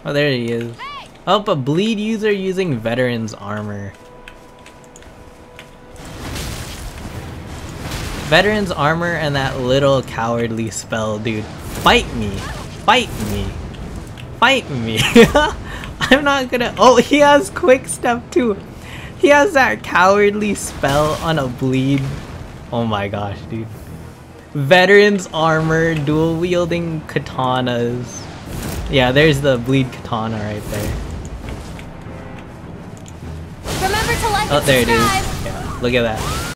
Oh, there he is. Oh, but bleed user using veteran's armor. Veteran's armor and that little cowardly spell, dude. Fight me. Fight me. Fight me. I'm not gonna. Oh, he has quickstep too. He has that cowardly spell on a bleed. Oh my gosh, dude. Veteran's armor, dual wielding katanas. Yeah, there's the bleed katana right there. Remember to like Oh, and there it is. subscribe. Yeah, look at that.